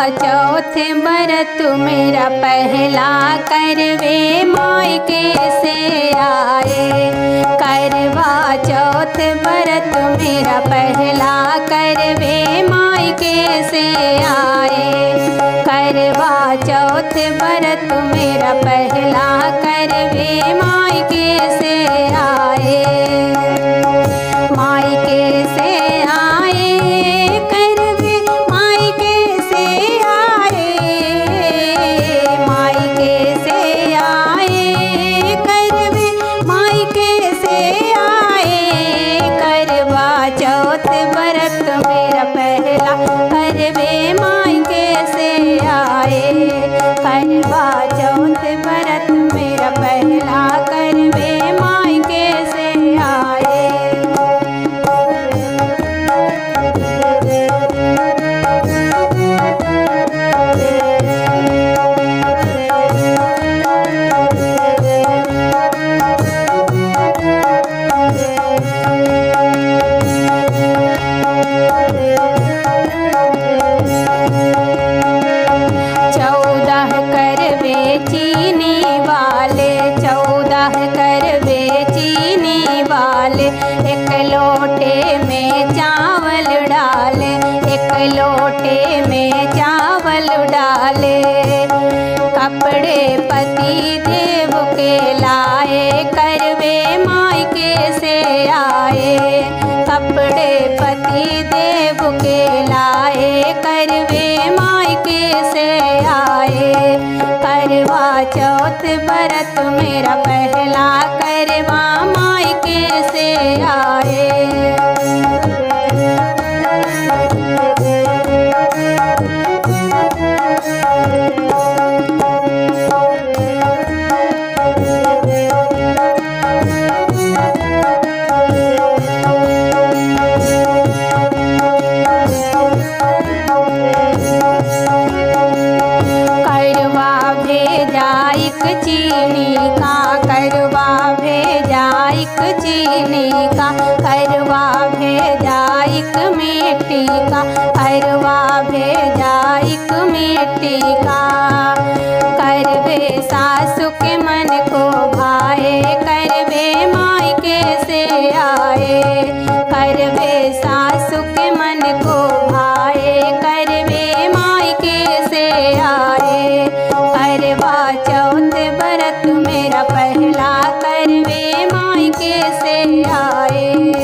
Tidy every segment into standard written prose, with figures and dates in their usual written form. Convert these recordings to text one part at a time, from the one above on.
चौथ व्रत मेरा पहला करवे मायके से आए। करवा चौथ व्रत मेरा पहला करवे मायके से आए। करवा चौथ व्रत मेरा पहला करवे मायके से आए। मायके से आए करवे मायके से आए। मायके से आए करवे मायके से आए। करवा चौथ व्रत मेरा पहला करवे मायके से आए। करवा चौथ व्रत मेरा पहला करवे मायके से आए। एक लोटे में चावल डाले। एक लोटे में चावल डाले। कपड़े पति देव के लाए करवे मायके से आए। कपड़े पति देव के लाए करवे मायके से आए। करवा चौथ व्रत मेरा पहला करवा मायके से आए। चीनी का करवा भेजा एक चीनी का। करवा भेजा एक मिट्टी का। करवा भेजा एक मिट्टी का। करवे सासु के मन को भाए करवे मायके से आए। करवे सासु के मन को भाए करवे मायके से आए। करवा चौथ व्रत मेरा पहला करवे मायके से आए।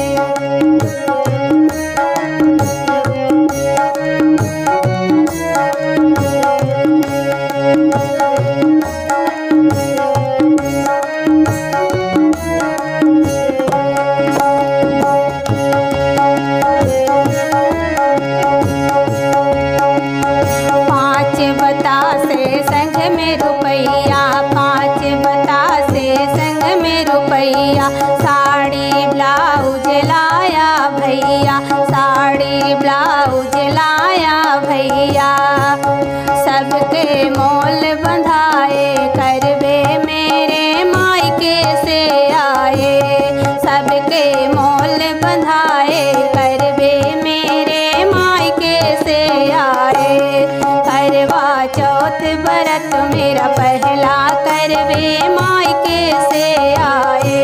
पाँच बतासे संग में रुपैया। पाँच बतासे संग में रुपैया। साड़ी ब्लाउज लाया भैया। साड़ी ब्लाउज लाया भैया। सबके मोल बंधाए करवे मेरे मायके से आए। सबके मोल बंधाए करवे मेरे मायके से आए। करवा चौथ व्रत मेरा पहला करवे मायके से आए।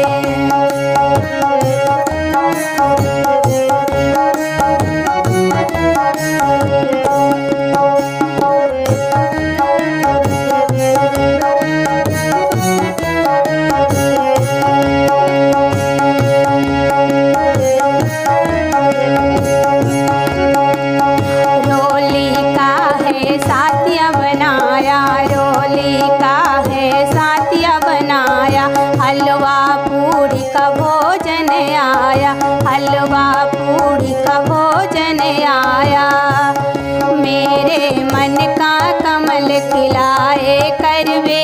रोली का है साथिया बनाया। रोली का है साथिया बनाया। हलवा पूड़ी का भोजन आया। हलवा पूड़ी का भोजन आया। मेरे मन का कमल खिलाए करवे